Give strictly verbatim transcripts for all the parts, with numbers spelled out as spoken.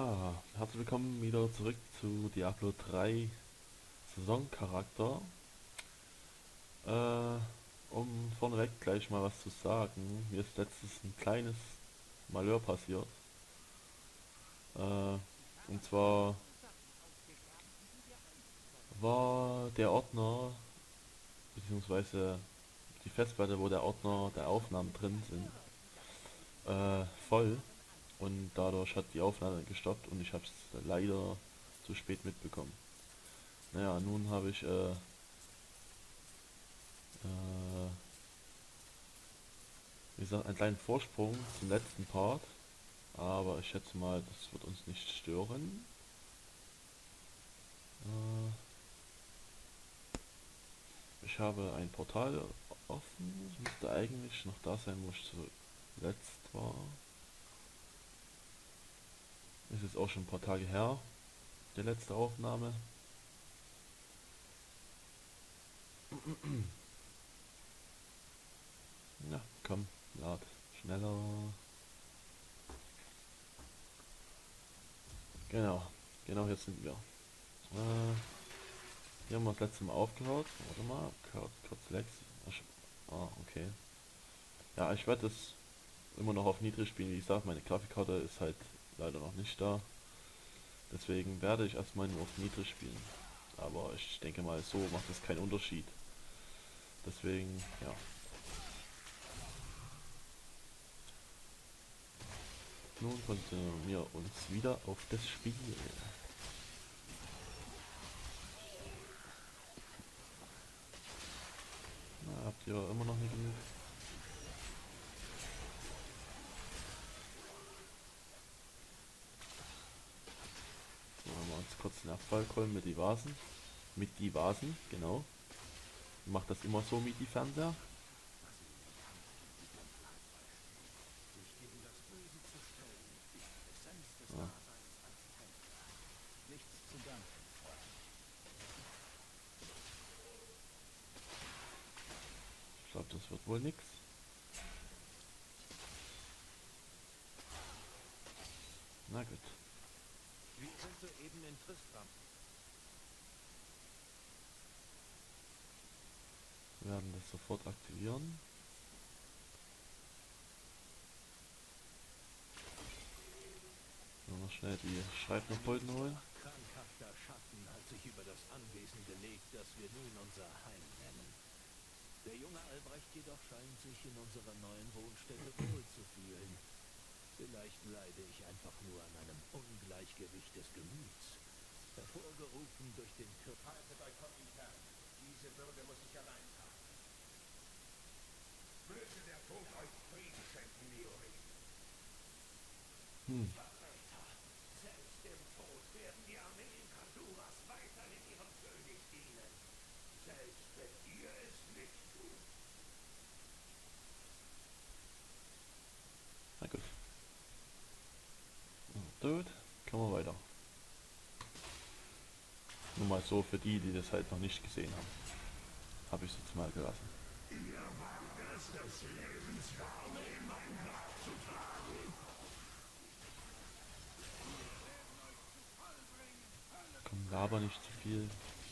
Ja, herzlich willkommen wieder zurück zu Diablo drei Saisoncharakter. Äh, um vorneweg gleich mal was zu sagen, mir ist letztens ein kleines Malheur passiert. Äh, und zwar war der Ordner, beziehungsweise die Festplatte, wo der Ordner der Aufnahmen drin sind, äh, voll. Und dadurch hat die Aufnahme gestoppt und ich habe es leider zu spät mitbekommen. Naja, nun habe ich äh, äh, wie gesagt, einen kleinen Vorsprung zum letzten Part, aber ich schätze mal, das wird uns nicht stören. Äh, ich habe ein Portal offen, es müsste eigentlich noch da sein, wo ich zuletzt war. Ist jetzt auch schon ein paar Tage her, die letzte Aufnahme. Ja, komm, lad schneller. Genau, genau hier sind wir. Äh, hier haben wir das letzte Mal aufgehört. Warte mal, kurz, kurz Lex. Ah, okay. Ja, ich werde es immer noch auf niedrig spielen. Wie gesagt, meine Grafikkarte ist halt leider noch nicht da. Deswegen werde ich erstmal nur auf niedrig spielen. Aber ich denke mal, so macht es keinen Unterschied. Deswegen, ja. Nun konzentrieren wir uns wieder auf das Spiel. Na, habt ihr immer noch nicht genug? So, haben wir uns kurz den Erfolg holen mit die Vasen. Mit die Vasen, genau. Macht das immer so mit die Fernseher. Ja. Ich glaube, das wird wohl nix. Na gut. Wir sind soeben in Tristram. Wir werden das sofort aktivieren. Noch schnell die Schreibnachfolgen holen. Krankhafter Schatten hat sich über das Anwesen gelegt, das wir nun unser Heim nennen. Der junge Albrecht jedoch scheint sich in unserer neuen Wohnstätte wohlzufühlen. Vielleicht leide ich einfach nur an einem Ungleichgewicht des Gemüts, hervorgerufen durch den Körper. Haltet euch von ihm fern. Diese Bürde muss ich allein tragen. Möge der Tod euch Frieden schenken, Miori. Hm. Verräter! Selbst im Tod werden die Armeen Kaduras weiterhin ihrem König dienen. Selbst wenn ihr es nicht tut. Na gut. Gut, kommen wir weiter. Nur mal so für die, die das halt noch nicht gesehen haben. Habe ich es jetzt mal gelassen. Ihr wagt es, des Lebens Warme in mein Grab zu tragen. Komm, laber nicht zu viel.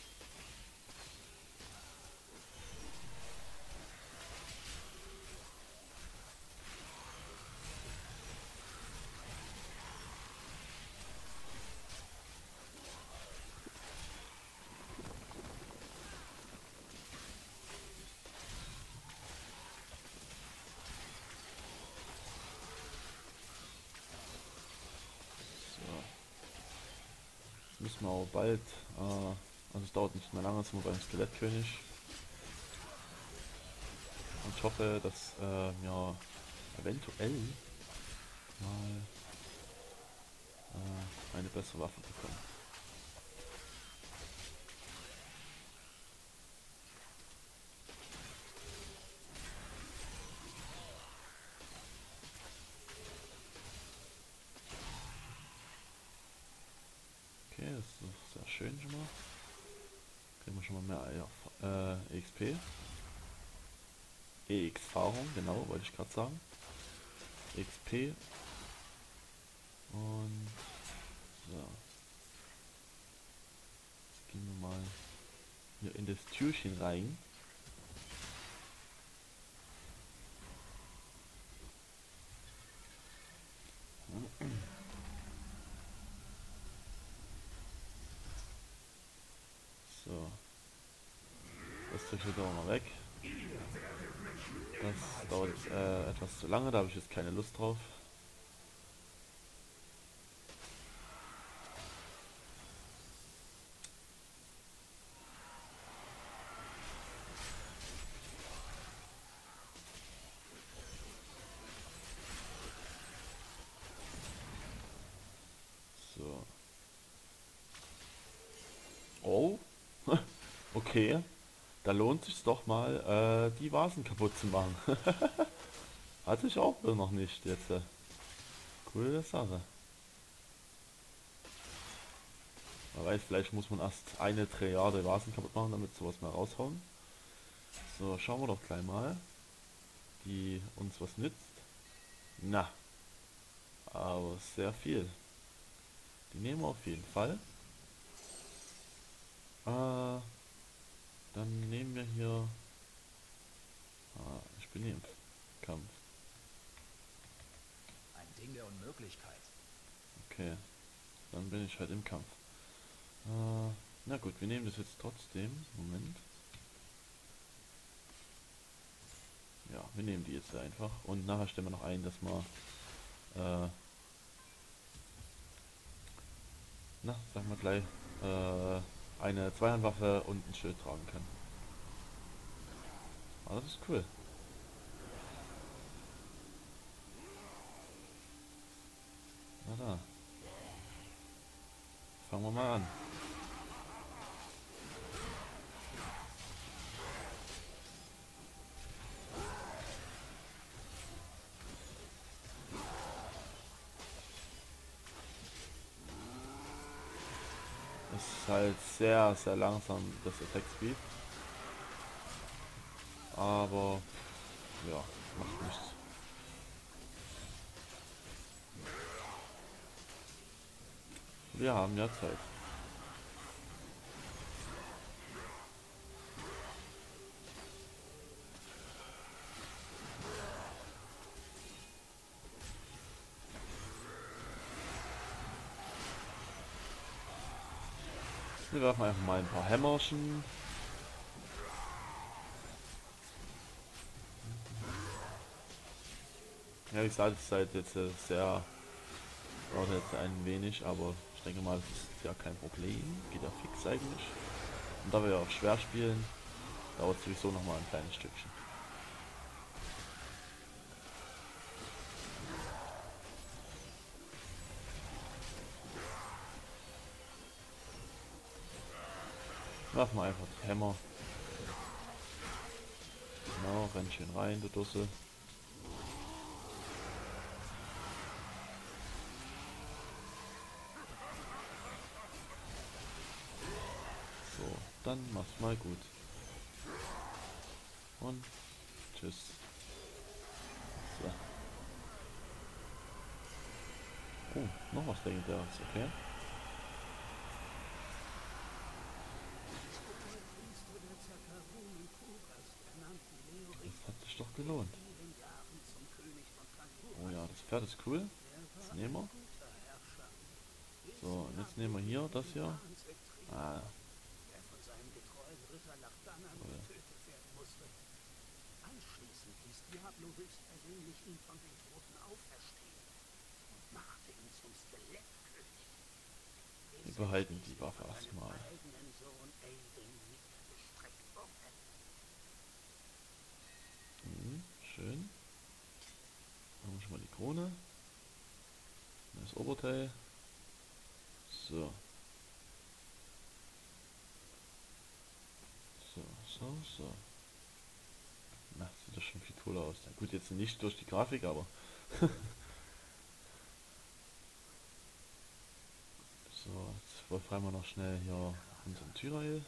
Müssen wir auch bald, äh, also es dauert nicht mehr lange, sind wir beim Skelettkönig. Und ich hoffe, dass äh, wir eventuell mal äh, eine bessere Waffe bekommen. Okay, das ist sehr schön schon mal. Kriegen wir schon mal mehr Eier, äh, E X P. E X-Erfahrung, genau, wollte ich gerade sagen. X P. Und Türchen rein. So. Das tue ich jetzt auch mal weg. Das dauert jetzt, äh, etwas zu lange, da habe ich jetzt keine Lust drauf. So. Oh. Okay. Da lohnt sich doch mal, äh, die Vasen kaputt zu machen. Hatte ich auch noch nicht jetzt. Äh. Coole Sache. Man weiß, vielleicht muss man erst eine Trilliarde Vasen kaputt machen, damit sowas mal raushauen. So, schauen wir doch gleich mal, die uns was nützt. Na, aber sehr viel. Die nehmen wir auf jeden Fall. Äh, dann nehmen wir hier... Ah, ich bin hier im Kampf. Ein Ding der Unmöglichkeit. Okay, dann bin ich halt im Kampf. Äh, na gut, wir nehmen das jetzt trotzdem. Moment. Ja, wir nehmen die jetzt einfach. Und nachher stellen wir noch ein, dass wir... Äh, na, sagen wir gleich... Äh, eine Zweihandwaffe und ein Schild tragen kann. Ah, das ist cool. Na da. Fangen wir mal an. Es ist halt sehr, sehr langsam, das Attack Speed. Aber, ja, macht nichts. Wir haben ja Zeit. Wir werfen einfach mal ein paar Hämmerchen. Ja, wie gesagt, es ist halt jetzt äh, sehr, dauert jetzt ein wenig, aber ich denke mal, das ist ja kein Problem. Geht ja fix eigentlich. Und da wir ja auch schwer spielen, dauert es sowieso noch mal ein kleines Stückchen. Werfen wir einfach die Hämmer. Genau, renn schön rein, du Dussel. So, dann mach's mal gut. Und tschüss. So. Oh, noch was Legendäres, okay. Das hat sich doch gelohnt. Oh ja, das Pferd ist cool. Das nehmen wir. So, und jetzt nehmen wir hier das hier. Ah. Cool. Anschließend ließ Diablo höchstpersönlich ihn von den Toten auferstehen und machte ihn zum Skelettkönig. Wir behalten die Waffe erstmal. Eigenen Sohn Aiden nicht gestreckt wurde. Mhm, schön. Machen wir schon mal die Krone. Das Oberteil. So. So, so, so. Na, sieht das schon viel cooler aus. Na gut, jetzt nicht durch die Grafik, aber... So, jetzt befreien wir noch schnell hier unseren Tyrael.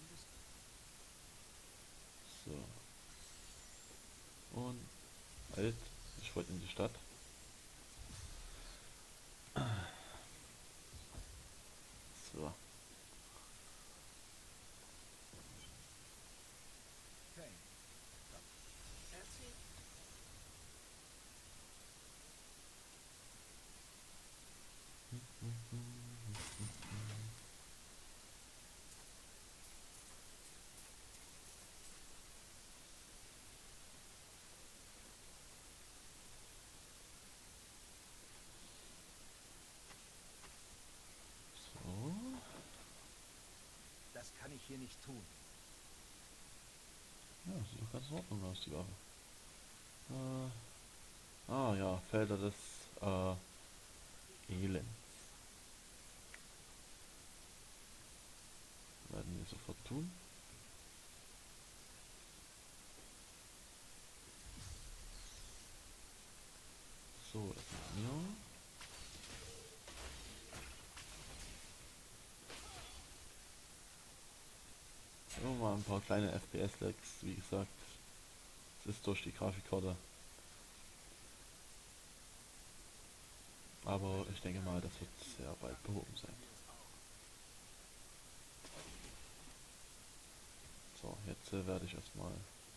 So. Und halt. Ich wollte in die Stadt. So. Kane, Erzähl. So. das kann ich hier nicht tun. Ja, sieht doch ganz in Ordnung aus, die Waffe. Äh, ah ja, Felder des äh, Elends. Werden wir sofort tun. So, das ist mir. Immer mal ein paar kleine F P S-Lags, wie gesagt. Es ist durch die Grafikkarte. Aber ich denke mal, das wird sehr bald behoben sein. So, jetzt äh, werde ich erstmal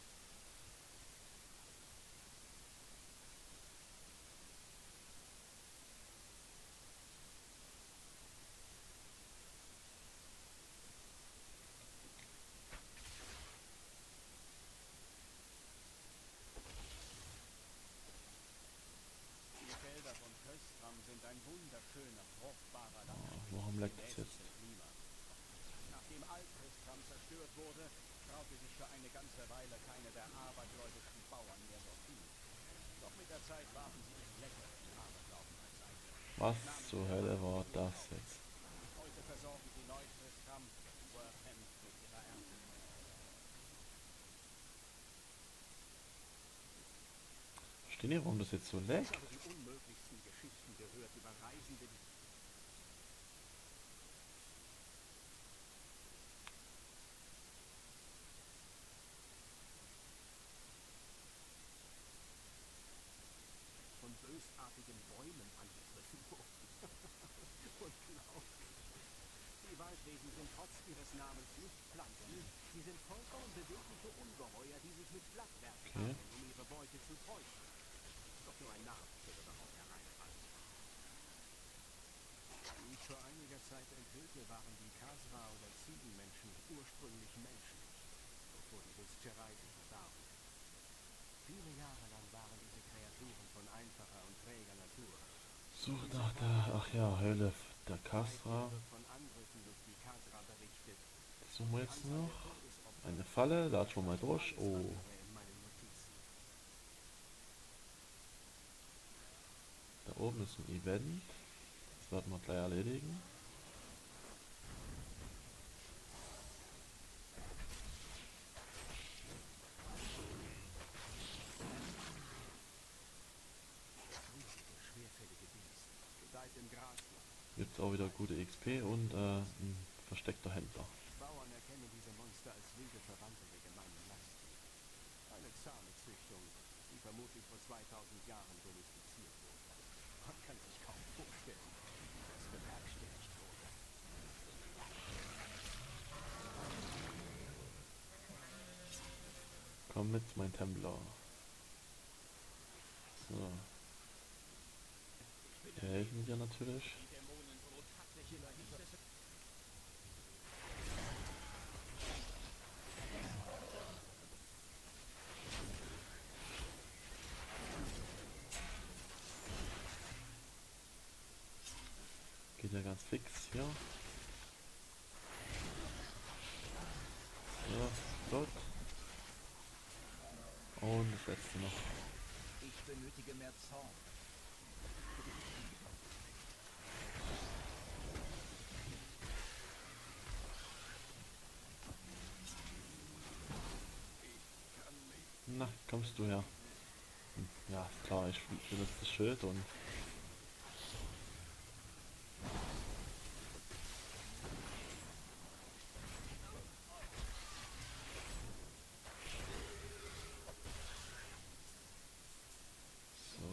Die Felder von Köstram sind ein wunderschöner, fruchtbarer Ah, Landstrich warum im leckt es jetzt? gemäßigten Klima. Nachdem Alt-Köstram zerstört wurde, traute sich für eine ganze Weile keine der abergläubischsten Bauern mehr dorthin. Doch mit der Zeit warfen sie den leckeren Aberglauben beiseite. Was zur Hölle war das jetzt? Heute versorgen sie Neu-Köstram, Wortham mit ihrer Ernte. Verstehe nicht, warum das jetzt so Ich leckt. habe die unmöglichsten Geschichten gehört über Reisende, die von bösartigen Bäumen angegriffen wurden. Unglaublich. Die Waldwesen sind trotz ihres Namens nicht Pflanzen. Sie sind vollkommen bewegliche Ungeheuer, die sich mit Blattwerk Okay. tarnen, um ihre Beute zu täuschen. Doch nur ein Narr würde darauf hereinfallen. Wie ich vor einiger Zeit enthüllte, waren die Kasra oder Ziegenmenschen ursprünglich Menschen, bevor die Wüstcherei sie verdarben. Viele Jahre lang waren diese Kreaturen von einfacher und träger Natur. Suche nach der, ach ja, Hölle der Kasra. Seitdem wird von Angriffen durch die Kasra berichtet. Das suchen wir Die jetzt Anzahl noch. der Todesopfer Eine Falle, latschen wir mal durch. alles Oh, andere in meinen Notizen. da oben ist ein Event. Das werden wir gleich erledigen. Riesige, schwerfällige Biest. Gedeiht im Grasland. Gibt auch wieder gute X P und äh, ein versteckter Händler. Bauern erkennen diese Monster als wilde Verwandte der gemeinen Lasten. Eine zahme Züchtung, die vermutlich vor zweitausend Jahren domestiziert wurde. Man kann sich kaum vorstellen, wie das bewerkstelligt wurde. Komm mit, mein Templer. So. Wir helfen dir natürlich. Die Dämonenbrut hat sich über dieses Geht ja ganz fix hier. So, dort. Und das letzte noch. Ich benötige mehr Zorn. Na, kommst du her? Hm, ja, ist klar, ich benutze das Schild und so.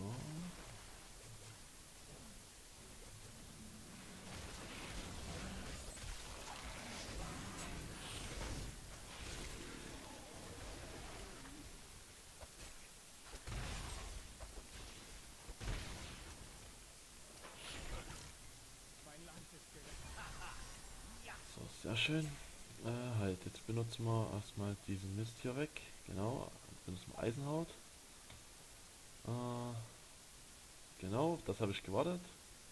schön. Äh, halt, jetzt benutzen wir erstmal diesen Mist hier weg. Genau, benutzen wir Eisenhaut. Äh, genau, das habe ich gewartet.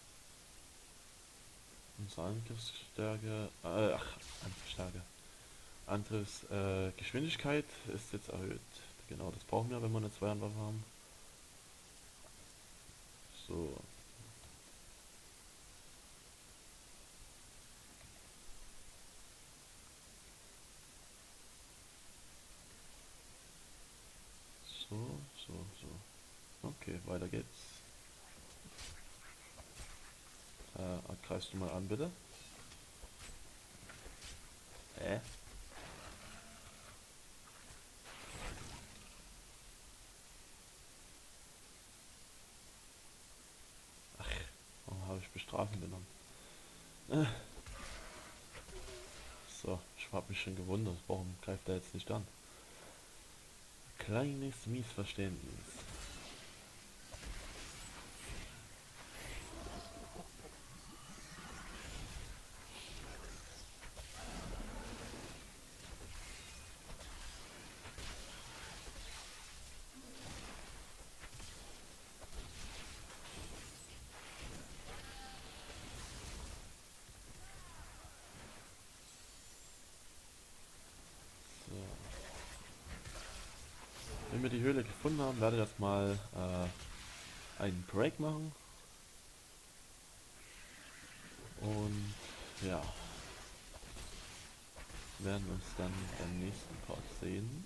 Unsere Angriffsstärke, äh, ach, Angriffsstärke. Angriffs, äh, Geschwindigkeit ist jetzt erhöht. Genau, das brauchen wir, wenn wir eine Zweihandwaffe haben. So. So, so, so. Okay, weiter geht's. Äh, greifst du mal an, bitte? Hä? Ach, warum habe ich bestrafen genommen? Äh. So, ich habe mich schon gewundert, warum greift er jetzt nicht an? Kleines Missverständnis. So. Wenn wir die Höhle gefunden haben, werde ich erstmal äh, einen Break machen. Und ja, werden uns dann beim nächsten Part sehen.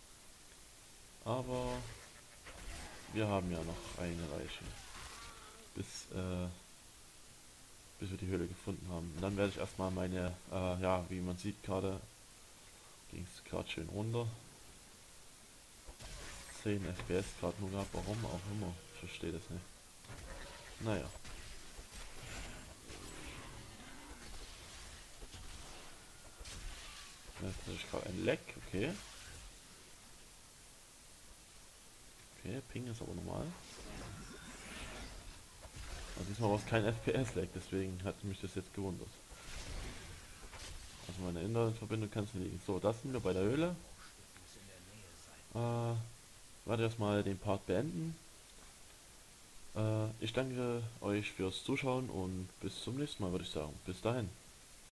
Aber wir haben ja noch eine Reiche, bis, äh, bis wir die Höhle gefunden haben. Und dann werde ich erstmal meine, äh, ja, wie man sieht gerade, ging es gerade schön runter. zehn F P S gerade nur gehabt, warum auch immer, ich verstehe das nicht. Naja. Jetzt habe ich gerade ein Leck, okay. Okay, Ping ist aber normal. Also diesmal war es kein F P S-Lag, deswegen hat mich das jetzt gewundert. Also meine Internetverbindung kann es nicht liegen. So, das sind wir bei der Höhle. Äh, werde erstmal den Part beenden. Äh, ich danke euch fürs Zuschauen und bis zum nächsten Mal, würde ich sagen. Bis dahin.